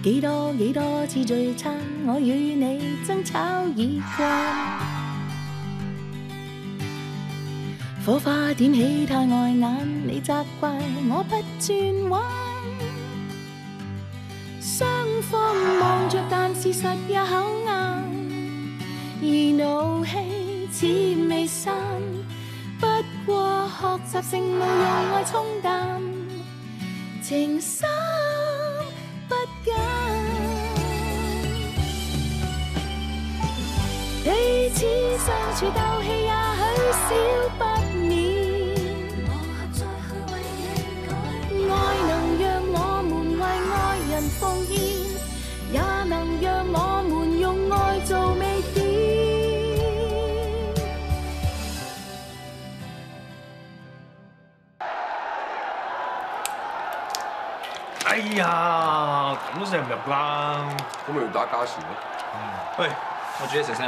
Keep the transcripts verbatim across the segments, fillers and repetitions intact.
幾多幾多次聚餐，我與你爭吵已慣。火花點起太礙眼，你責怪我不轉彎。雙方望着，但事實也口硬，而怒氣似未散。不過學習性無用愛沖淡，情深不減。彼此相處鬥氣，也許少不免。愛能讓我們為愛人奉獻，也能讓我們用愛做尾點。 哎呀，咁都食唔入啦， 咁咪要打加時咯。 喂，我煮嘢食先。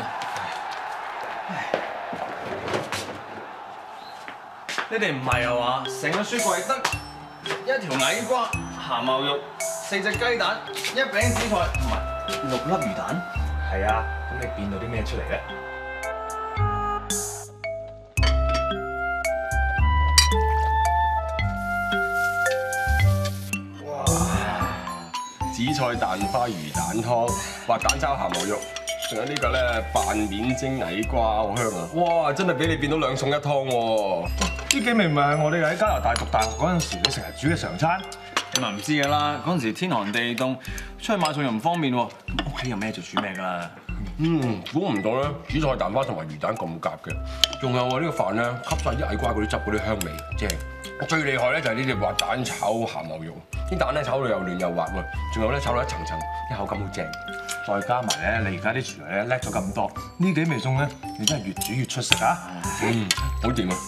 你哋唔係啊嘛？成個雪櫃得一條矮瓜、鹹牛肉、四隻雞蛋、一餅紫菜，唔係六粒魚蛋。係啊，咁你變到啲咩出嚟咧？ 哇！紫菜蛋花魚蛋湯，滑蛋炒鹹牛肉，仲有呢個咧拌面蒸矮瓜，好香啊！哇！真係俾你變到兩餸一湯喎！ 呢幾味咪係我哋喺加拿大讀大學嗰陣時，你成日煮嘅常餐。你咪唔知㗎啦，嗰陣時天寒地凍，出去買餸又唔方便喎，咁屋企有咩就煮咩㗎啦。 嗯，估唔到咧，紫菜蛋花同埋魚蛋咁夾嘅，仲有我呢個飯咧吸晒啲矮瓜嗰啲汁嗰啲香味，正。最厲害咧就係呢隻滑蛋炒鹹牛肉，啲蛋咧炒到又嫩又滑喎，仲有咧炒到一層層，啲口感好正。 再加埋咧，你而家啲廚藝咧叻咗咁多，呢幾味餸咧，你真係越煮越出色啊！ 嗯，好掂啊！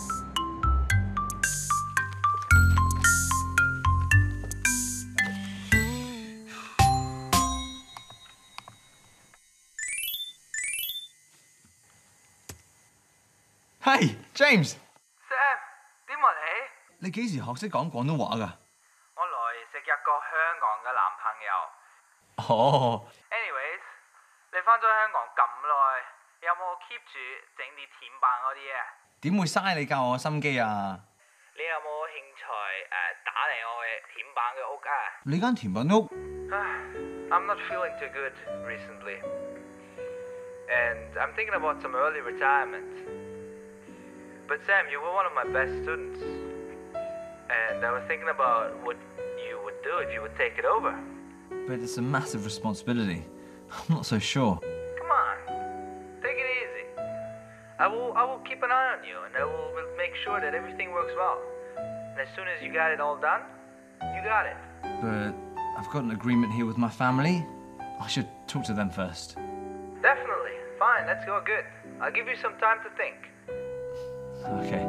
Hi James。 Sam，點啊你？ 你幾時學識講廣東話㗎？ 我來食一個香港嘅男朋友。 哦。 Anyways，你翻咗香港咁耐，有冇 keep 住整啲甜品嗰啲啊？ 點會嘥你教我心機啊？ 你有冇興趣誒、呃、打嚟我嘅甜品嘅屋啊？ 你間甜品屋？ 唉 I'm not feeling too good recently, and I'm thinking about some early retirement. But Sam, you were one of my best students, and I was thinking about what you would do if you would take it over. But it's a massive responsibility. I'm not so sure. Come on, take it easy. I will, I will keep an eye on you, and I will will make sure that everything works well. And as soon as you got it all done, you got it. But I've got an agreement here with my family. I should talk to them first. Definitely. Fine, let's go. Good. I'll give you some time to think. Okay.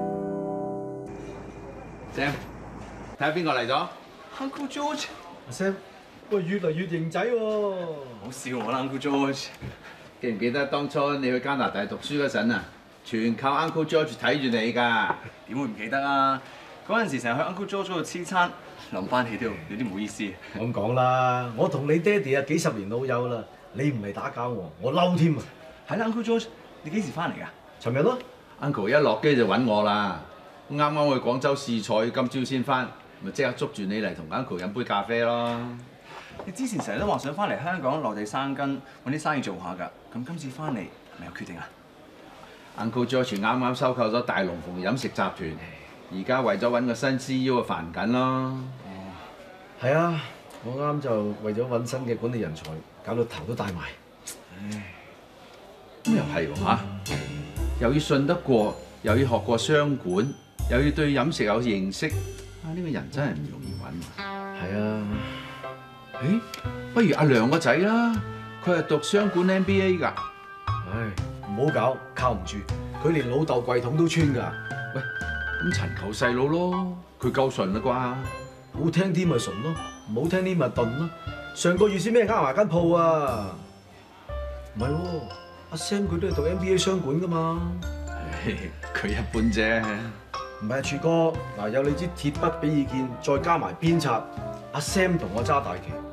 Sam，睇下邊個嚟咗 Uncle George。 阿 Sam，喂，越嚟越型仔喎！ 好笑我啦 ，Uncle George。 記唔記得當初你去加拿大讀書嗰陣啊？全靠 Uncle George 睇住你㗎。 點會唔記得啊？嗰陣時成日去 Uncle George 嗰度黐餐，諗翻起都有啲唔好意思。 咁講啦，我同你爹哋啊幾十年老友啦，你唔係打攪我，我嬲添啊！ 係啦 ，Uncle George，你幾時翻嚟㗎？ 尋日咯。 Uncle 一落機就揾我啦，啱啱去廣州試菜，今朝先翻，咪即刻捉住你嚟同 Uncle 飲杯咖啡咯。 你之前成日都話想翻嚟香港落地生根，揾啲生意做下㗎，咁今次翻嚟係咪有決定啊 ？Uncle George 啱啱收購咗大龍鳳飲食集團，而家為咗揾個新 C E O 啊煩緊咯。 哦，係啊，我啱就為咗揾新嘅管理人才，搞到頭都大埋。 唉，咁又係喎嚇。又要信得過，又要學過商管，又要對飲食有認識，啊！呢、這個人真係唔容易揾。 係啊， 誒，不如阿良個仔啦，佢係讀商管 M B A 㗎。 唉，唔好搞，靠唔住，佢連老豆櫃桶都穿㗎。 喂，咁陳球細佬咯，佢夠順啦啩？好聽啲咪順咯，唔好聽啲咪鈍咯。上個月先俾人呃埋間鋪啊！唔係喎。阿 Sam 佢都係讀 M B A 商管㗎嘛， 佢一般啫。 唔係啊，柱哥，嗱有你支鐵筆俾意見，再加埋鞭策，阿 Sam 同我揸大旗，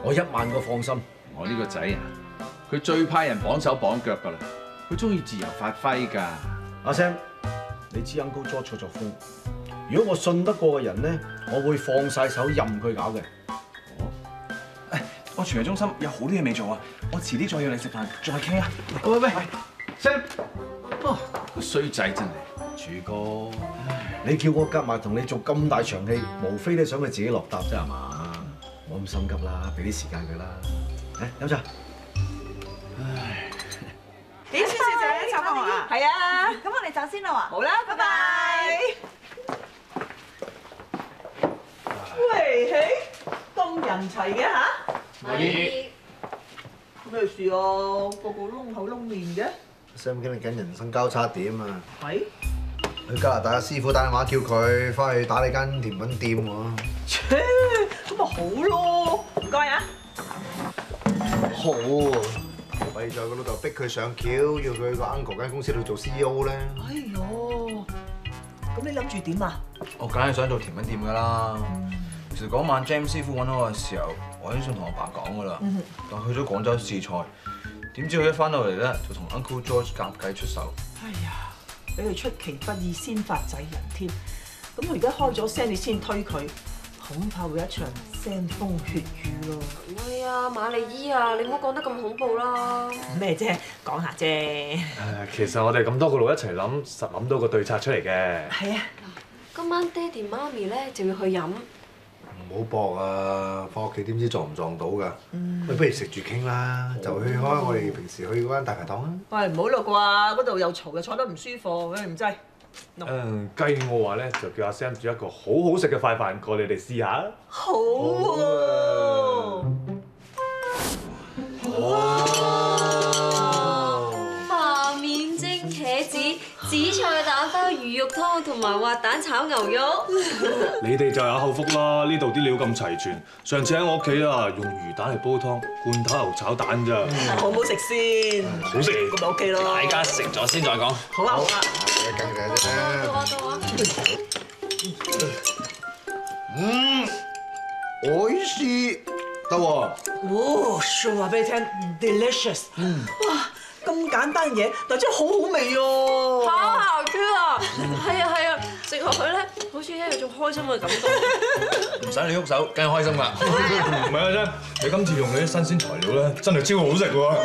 我一萬個放心。 我呢個仔啊，佢最怕人綁手綁腳㗎啦，佢中意自由發揮㗎。 阿 Sam，你知 Uncle George 作作風，如果我信得過嘅人咧，我會放晒手任佢搞嘅。 誒，我廚藝中心有好多嘢未做啊，我遲啲再約你食飯，再傾啊。 喂喂喂 ，Sam， 哦，個衰仔真係。 柱哥，你叫我夾埋同你做咁大場戲，無非你想佢自己落搭啫係嘛？冇咁心急啦，俾啲時間佢啦。嚟飲茶。唉， 點先，小姐插飯啊？係啊，咁我哋走先啦喎。好啦，拜拜。喂，嘿，咁人齊嘅吓？ 係。 咩事啊？個個窿口窿面嘅。 Sam 經歷緊人生交叉點啊！ 係。 去加拿大嘅師傅打電話叫佢翻去打理間甜品店喎。 切，咁咪好咯，唔該啊。 好啊！弊在個老豆逼佢上橋，要佢個 uncle 間公司度做 C E O 咧。 哎呦，咁你諗住點啊？ 我梗係想做甜品店㗎啦。其實嗰晚 James 師傅揾我嘅時候，我已經想同我爸講㗎啦。但去咗廣州試菜，點知佢一翻到嚟咧，就同 Uncle George 夾計出手。 哎呀，俾佢出其不意先發制人添。咁佢而家開咗聲，你先推佢，恐怕會一場腥風血雨咯。 哎呀，瑪麗姨啊，你唔好講得咁恐怖啦。 咩啫？講下啫。 誒，其實我哋咁多個佬一齊諗，實諗到個對策出嚟嘅。 係啊。 今晚爹哋媽咪咧就要去飲。 唔好搏啊！翻屋企點知撞唔撞到㗎？喂，不如食住傾啦，就去開我哋平時去嗰間大排檔啊！ 喂，唔好咯啩，嗰度又嘈又坐得唔舒服，唉唔制。 誒，計我話咧，就叫阿 Sam 煮一個好好食嘅快飯過你哋試下。 好喎！ 化面蒸茄子、紫菜蛋花魚肉湯同埋滑蛋炒牛肉。 你哋就有口福啦！呢度啲料咁齊全。上次喺我屋企啊，用魚蛋嚟煲湯，罐頭牛炒蛋咋。 好唔好食先？ 好食， 咁咪 OK 咯。 大家食咗先再講。 好啊好啊。 梗係到啊到啊！ 嗯，愛是得喎。 哇！說話俾你聽 ，delicious。哇！咁簡單嘢，但真係好好味喎。 好好吃啊！係啊係啊，食落去咧，好似一有種開心嘅感覺。 唔使你喐手，梗係開心㗎。 唔係啊啫，你今次用嗰啲新鮮材料咧，真係超好食喎。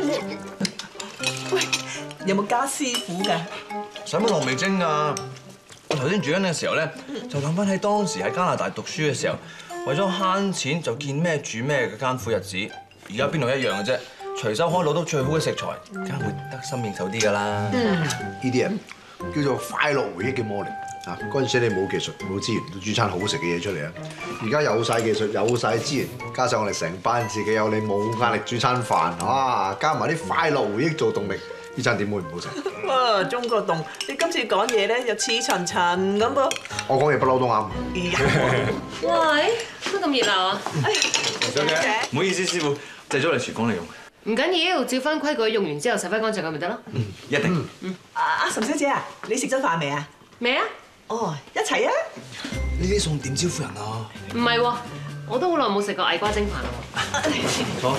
喂，有冇加師傅㗎？ 使乜落味精㗎？我頭先煮緊嘅時候咧，就諗翻起當時喺加拿大讀書嘅時候，為咗慳錢就見咩煮咩嘅艱苦日子。而家邊度一樣嘅啫？隨手可以攞到最好嘅食材，梗係會得心應手啲㗎啦。 呢啲人叫做快樂回憶嘅魔力啊！嗰陣時你冇技術冇資源，都煮餐好食嘅嘢出嚟啊！而家有晒技術有晒資源，加上我哋成班自己有你冇壓力煮餐飯啊！加埋啲快樂回憶做動力，呢餐點會唔好食？ 哇！鍾國棟，你今次講嘢咧又似層層咁噃。 我講嘢不嬲都啱。 喂，都咁熱鬧啊！ 小姐，唔好意思，師傅借咗嚟廚房嚟用。 唔緊要，照翻規矩用完之後洗翻乾淨佢咪得咯。 嗯，一定。 嗯。阿阿岑小姐啊，你食咗飯未啊？ 未啊？ 哦，一齊啊！ 呢啲餸點招呼人啊？ 唔係喎，我都好耐冇食過矮瓜蒸飯啦喎。 好。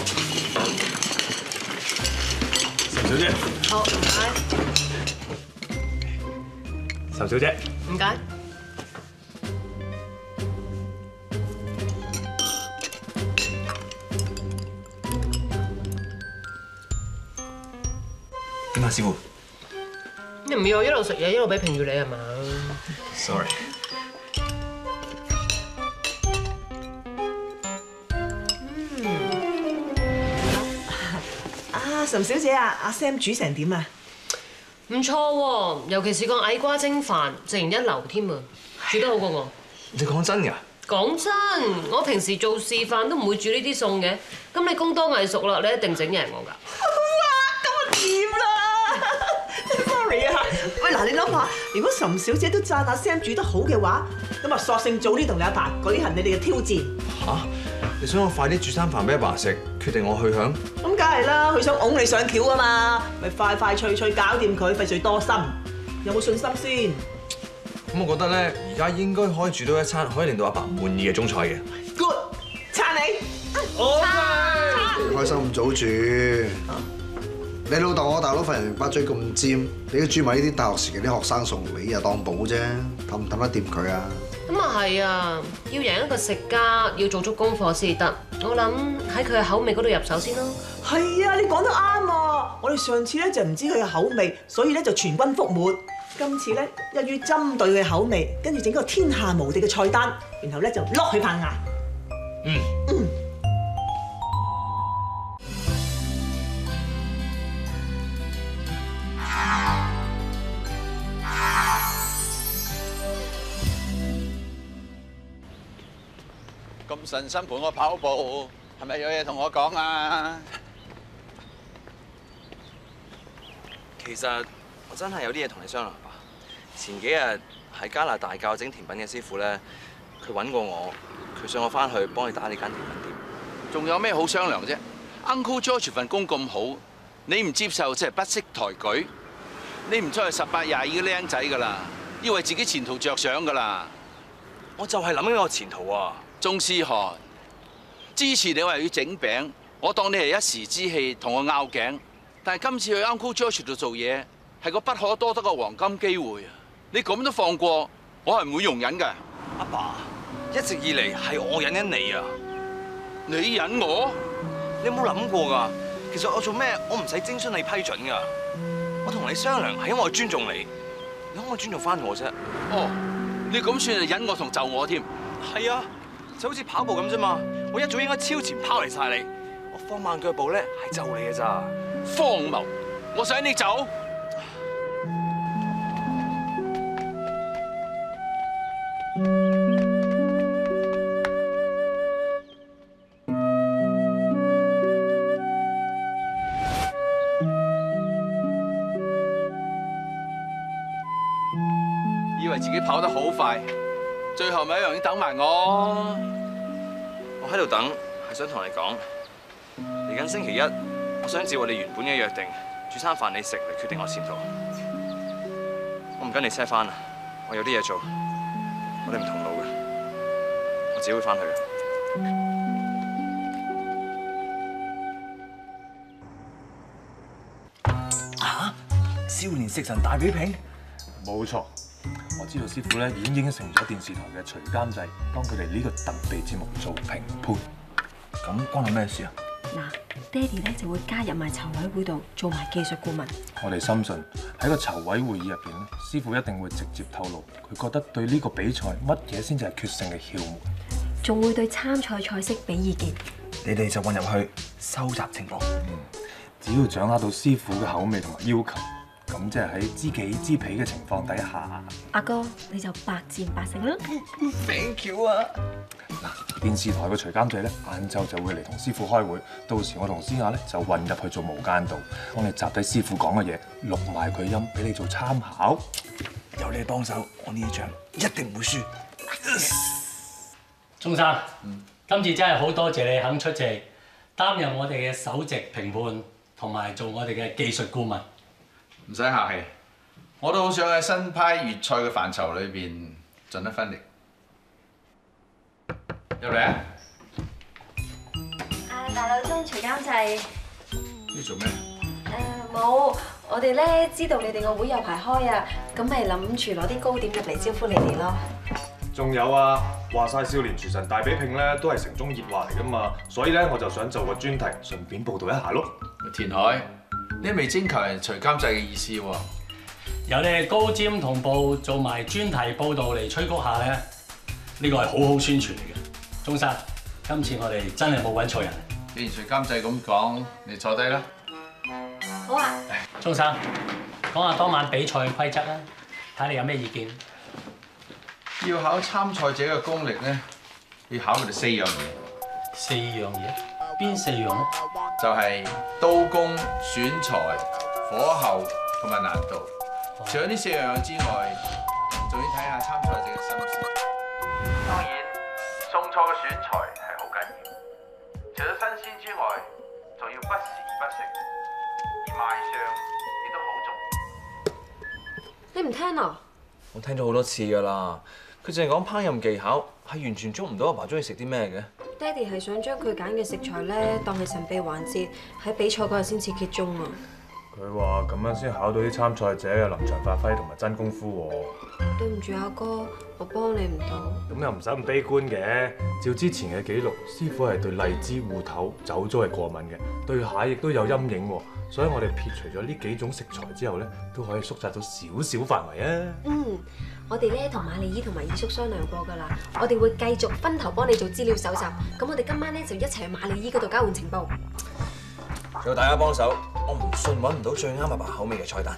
岑小姐。 好，唔該。 岑小姐。 唔該。 點啊，師傅？ 你唔要我一路食嘢一路俾評語你係嘛 ？Sorry。 啊，岑小姐啊，阿 Sam 煮成點啊？ 唔錯喎，尤其是個矮瓜蒸飯，直然一流添啊，煮得好過我。 你講真㗎？ 講真，我平時做示範都唔會煮呢啲餸嘅，咁你功多藝熟啦，你一定整贏我㗎。 哇，咁啊掂啦 ！Sorry 啊，喂嗱，你諗下，如果岑小姐都讚阿 Sam 煮得好嘅話，咁啊索性早啲同你阿爸舉行你哋嘅挑戰。 嚇！你想我快啲煮餐飯俾阿爸食，決定我去響？ 咁梗係啦，佢想擁你上橋啊嘛，咪快快脆脆搞掂佢，費事多心。有冇信心先？ 咁我覺得咧，而家應該可以煮到一餐可以令到阿爸滿意嘅中菜嘅。 Good，撐你。 撐開心咁早住。你老豆我大佬份人把嘴咁尖，你都專買呢啲大學時期啲學生送你又當寶啫，氹唔氹得掂佢啊？ 咁啊係啊，要贏一個食家，要做足功課先得。我諗喺佢嘅口味嗰度入手先咯。 係啊，你講得啱啊！我哋上次咧就唔知佢嘅口味，所以咧就全軍覆沒。今次咧一於針對佢嘅口味，跟住整個天下無敵嘅菜單，然後咧就落佢棚牙。 嗯。 嗯。 咁神心陪我跑步，係咪有嘢同我講啊？ 其實我真係有啲嘢同你商量吧。前幾日喺加拿大教整甜品嘅師傅咧，佢揾過我，佢想我翻去幫佢打理間甜品店。 仲有咩好商量啫 ？Uncle George 份工咁好，你唔接受即係不識抬舉。你唔再係十八廿二嘅僆仔㗎啦，要為自己前途着想㗎啦。 我就係諗緊我前途啊！ 鐘思翰，之前你話要整餅，我當你係一時之氣同我拗頸，但係今次去 Uncle George 度做嘢係個不可多得嘅黃金機會啊！你咁都放過，我係唔會容忍㗎。 阿爸，一直以嚟係我忍緊你啊！ 你忍我？ 你有冇諗過㗎？其實我做咩我唔使徵詢你批准㗎。我同你商量係因為我尊重你，你可唔可以尊重翻我啫？ 哦，你咁算係忍我同就我添？ 係啊。就好似跑步咁啫嘛，我一早應該超前拋離晒你，我放慢腳步咧係就你嘅咋。 荒謬！我想你走。以為自己跑得好快，最後咪一樣要等埋我。 我喺度等，係想同你講，嚟緊星期一，我想照我哋原本嘅約定，煮餐飯你食嚟決定我前途。我唔跟你 set 翻啦，我有啲嘢做，我哋唔同路嘅，我自己會翻去嘅。 啊！少年食神大比拼？ 冇錯。我知道師傅咧已經應承咗電視台嘅徐監製，幫佢哋呢個特備節目做評判。 咁關我咩事啊？ 嗱，爹哋咧就會加入埋籌委會度做埋技術顧問。 我哋深信喺個籌委會議入邊咧，師傅一定會直接透露佢覺得對呢個比賽乜嘢先至係決勝嘅竅門， 仲會對參賽賽式俾意見。 你哋就混入去收集情報。 嗯，只要掌握到師傅嘅口味同埋要求。咁即係喺知己知彼嘅情況底下， 阿哥你就百戰百勝啦。 Thank you 啊！ 嗱，電視台嘅徐監製咧，晏晝就會嚟同師傅開會，到時我同思雅咧就混入去做無間道，幫你集低師傅講嘅嘢，錄埋佢音俾你做參考。 有你幫手，我呢一場一定唔會輸。 鐘生，嗯、今次真係好多謝你肯出席，擔任我哋嘅首席評判，同埋做我哋嘅技術顧問。 唔使客氣，我都好想喺新派粵菜嘅範疇裏邊盡一分力。入嚟啊！ 啊，大老鐘徐監製。 呢做咩？ 誒冇，我哋咧知道你哋個會有排開啊，咁咪諗住攞啲糕點入嚟招呼你哋咯。 仲有啊，話晒少年廚神大比拼咧，都係城中熱話嚟噶嘛，所以咧我就想做個專題，順便報導一下咯。 填海。你未徵求人徐監製嘅意思喎？ 有你高瞻同步做埋專題報導嚟催谷下咧，呢個係好好宣傳嚟嘅。鐘生，今次我哋真係冇揾錯人。 既然徐監製咁講，你坐低啦。 好啊。 鐘生，講下當晚比賽嘅規則啦，睇你有咩意見。 要考參賽者嘅功力咧，要考佢哋四樣嘢。 四樣嘢？邊四樣咧？ 就係刀工、選材、火候同埋難度。除咗呢四樣嘢之外，仲要睇下參賽者嘅心思。當然，送錯嘅選材係好緊要。除咗新鮮之外，仲要不時不食，而賣相亦都好重要。 你唔聽啊？ 我聽咗好多次㗎啦，佢淨係講烹飪技巧，係完全捉唔到阿爸中意食啲咩嘅。 爹哋係想將佢揀嘅食材咧當係神秘環節，喺比賽嗰日先至揭盅啊！ 佢話咁樣先考到啲參賽者嘅臨場發揮同埋真功夫喎。 對唔住阿哥，我幫你唔到。 咁又唔使咁悲觀嘅，照之前嘅記錄，師傅係對荔枝、芋頭、酒糟係過敏嘅，對蟹亦都有陰影喎。所以我哋撇除咗呢幾種食材之後咧，都可以縮窄到少少範圍啊。 嗯，我哋咧同瑪麗姨同埋二叔商量過㗎啦，我哋會繼續分頭幫你做資料搜集。咁我哋今晚咧就一齊去瑪麗姨嗰度交換情報。 仲有大家幫手，我唔信揾唔到最啱阿爸口味嘅菜單。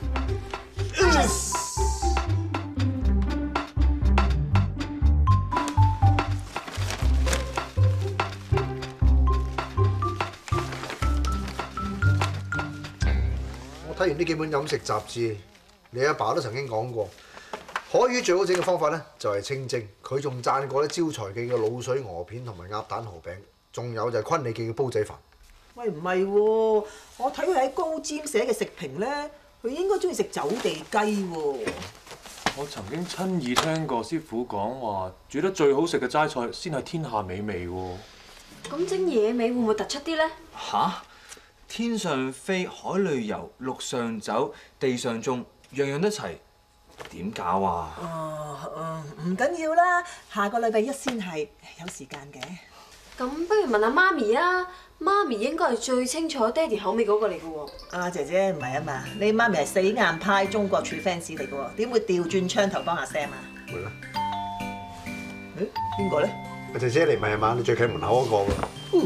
我睇完呢幾本飲食雜誌，你阿爸都曾經講過，海魚最好整嘅方法咧就係清蒸。佢仲讚過咧招財記嘅滷水鵝片同埋鴨蛋河餅，仲有就係昆里記嘅煲仔飯。 喂，唔係喎，我睇佢喺高尖寫嘅食評咧，佢應該中意食走地雞喎。 我曾經親耳聽過師傅講話，煮得最好食嘅齋菜先係天下美味喎。 咁蒸野味會唔會突出啲咧？ 吓？天上飛，海裏遊，陸上走，地上種，樣樣都齊，點搞啊？ 哦，唔緊要啦，下個禮拜一先係有時間嘅。 咁不如問下媽咪啊，媽咪應該係最清楚爹哋口味嗰個嚟嘅喎。 啊姐姐唔係啊嘛，你媽咪係死硬派中國廚 fans 嚟嘅喎，點會調轉槍頭幫阿 Sam 啊？ 會啦。 誒邊個咧？ 阿姐姐你唔係啊嘛？你最近門口嗰個喎。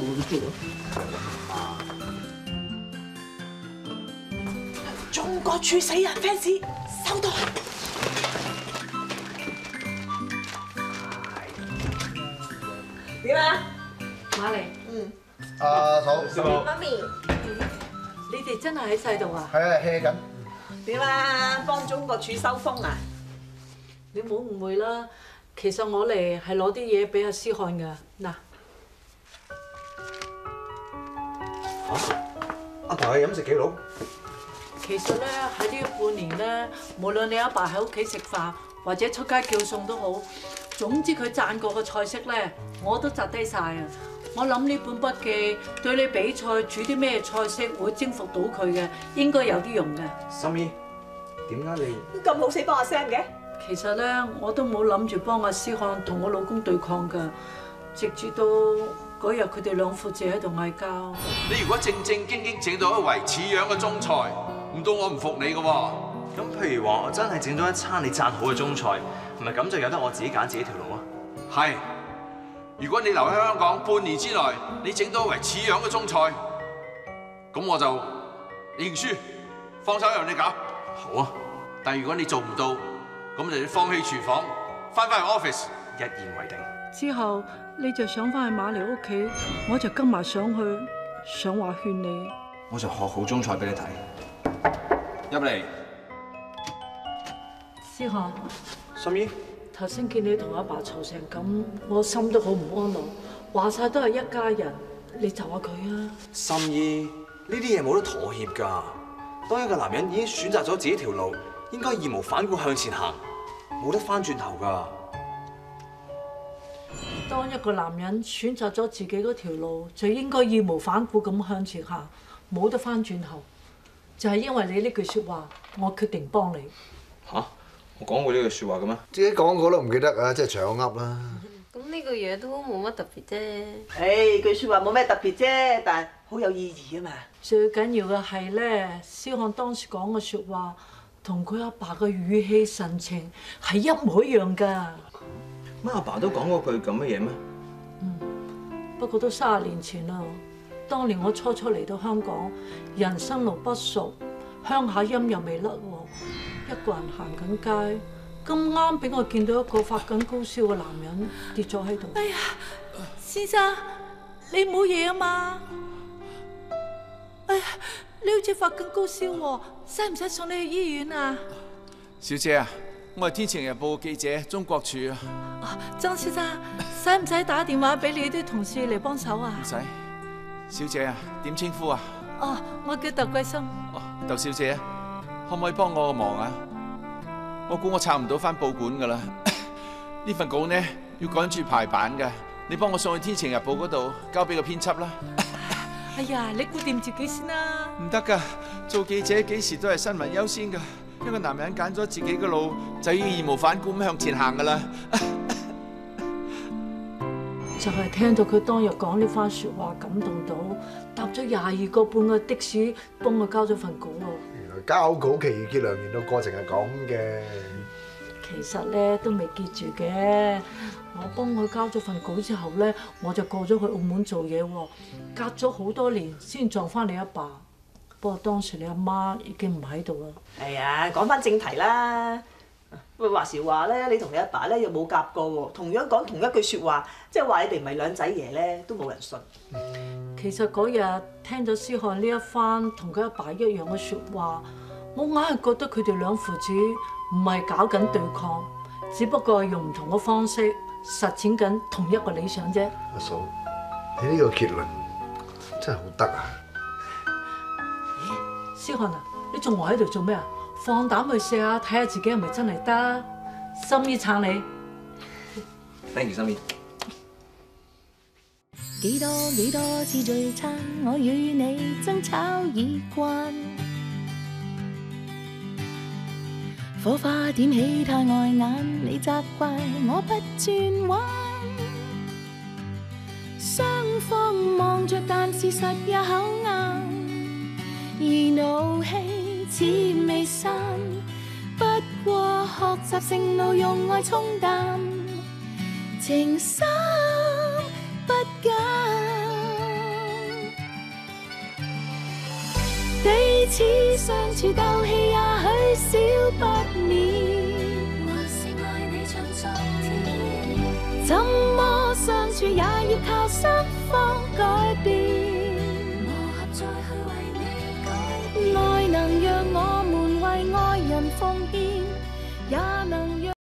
中國廚死人 fans 收到。點啊？ 瑪麗， 嗯。 阿嫂，師傅。 媽咪， 你哋真係喺晒度啊？ 係啊 hea 緊。 點啊？幫中國廚收風啊？ 你唔好誤會啦，其實我嚟係攞啲嘢俾阿思漢㗎。嗱， 嚇？阿爸嘅飲食記錄？ 其實咧喺呢半年咧，無論你阿爸喺屋企食飯或者出街叫餸都好，總之佢讚過嘅菜式咧，我都摘低晒啊！我諗呢本筆記對你比賽煮啲咩菜式會征服到佢嘅，應該有啲用嘅。 心姨，點解你咁好死幫阿 Sam 嘅？ 其實咧，我都冇諗住幫阿思漢同我老公對抗㗎，直至到嗰日佢哋兩父子喺度嗌交。 你如果正正經經整到一圍似樣嘅中菜，唔到我唔服你㗎喎。 咁譬如話，我真係整咗一餐你讚好嘅中菜，唔係咁就由得我自己揀自己條路啊？ 係。如果你留喺香港半年之內，你整到一圍似樣嘅中菜，咁我就認輸，放手讓你搞。 好啊。 但如果你做唔到，咁就要放棄廚房，翻返去 office， 一言為定。 之後你就上翻去瑪麗屋企，我就跟埋上去，想話勸你。 我就學好中菜俾你睇。入嚟。 思漢。 心姨。 頭先見你同阿爸嘈成咁，我心都好唔安樂。話晒都係一家人，你就下佢啊！ 心姨，呢啲嘢冇得妥協㗎。當一個男人已經選擇咗自己條路，應該義無反顧向前行，冇得翻轉頭㗎。 當一個男人選擇咗自己嗰條路，就應該義無反顧咁向前行，冇得翻轉頭。就係因為你呢句説話，我決定幫你。 嚇！我講過呢句説話嘅咩？ 自己講過都唔記得啊！即係搶噏啦。 咁呢個嘢都冇乜特別啫。 誒，句説話冇咩特別啫，但係好有意義啊嘛。 最緊要嘅係咧，思漢當時講嘅説話，同佢阿爸嘅語氣神情係一模一樣㗎。 乜阿爸都講過句咁嘅嘢咩？ 嗯，不過都三十年前啦。當年我初初嚟到香港，人生路不熟，鄉下音又未甩喎。一個人行緊街，咁啱俾我見到一個發緊高燒嘅男人跌咗喺度。 哎呀，先生，你冇嘢啊嘛？哎呀，你好似發緊高燒喎，使唔使送你去醫院啊？ 小姐啊，我係天晴日報記者鍾國柱啊。 哦，莊先生，使唔使打電話俾你啲同事嚟幫手啊？ 唔使。小姐啊，點稱呼啊？ 哦，我叫竇桂心。 哦，竇小姐，可唔可以幫我個忙啊？我估我撐唔到返報館㗎啦。呢份稿呢要趕住排版㗎， 你幫我送去《天晴日報》嗰度，交俾個編輯啦。 哎呀，你顧掂自己先啦。 唔得㗎，做記者幾時都係新聞優先㗎。一個男人揀咗自己嘅路，就要義無反顧咁向前行㗎啦。 就係聽到佢當日講呢番説話，感動到搭咗廿二個半個的士幫佢交咗份稿喎。 原來交稿期結良緣嘅過程係咁嘅。 其實咧都未結住嘅，我幫佢交咗份稿之後咧，我就過咗去澳門做嘢喎。隔咗好多年先撞翻你阿爸，不過當時你阿媽已經唔喺度啦。 係啊，講翻正題啦。喂，話時話咧，你同你阿爸咧又冇夾過喎，同樣講同一句説話，即係話你哋唔係兩仔爺咧，都冇人信。 其實嗰日聽咗思翰呢一番同佢阿爸一樣嘅説話，我硬係覺得佢哋兩父子唔係搞緊對抗，只不過係用唔同嘅方式實踐緊同一個理想啫。 阿嫂，你呢個結論真係好得啊！ 咦，思翰啊，你仲呆喺度做咩啊？放膽去試下，睇下自己係咪真係得。心意撐你。 Thank you， 心意。 幾多幾多次聚餐，我與你爭吵已慣。火花點起太礙眼，你責怪我不轉彎。雙方望着，但事實也口硬，而怒氣似未散，不過學習盛怒，用愛沖淡，情深不減。彼此相處鬥氣，也許少不免。還是愛你像昨天，怎麼相處也要靠雙方改變。愛能讓我們為愛人奉獻，也能讓